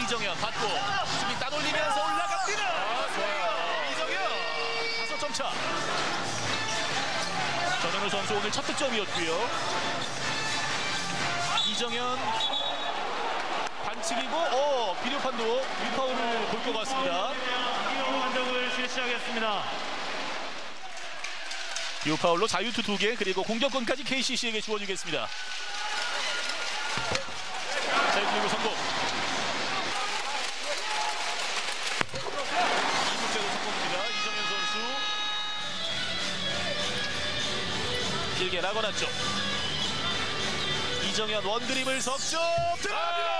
이정현 받고 수비 따돌리면서 올라갑니다. 좋아요. 이정현 5점 차. 전현우 선수 오늘 첫 득점이었고요. 이정현 반칙이고 비디오판도 위파울을 볼 것 같습니다. 판정을 실시하겠습니다. 비디오파울로 자유투 2개 그리고 공격권까지 KCC에게 주어지겠습니다. 자, 그리고 성공. 이국제도 성공입니다. 이정현 선수 길게 라거나 쪽. 이정현 원드리블 석점 들어갑니다.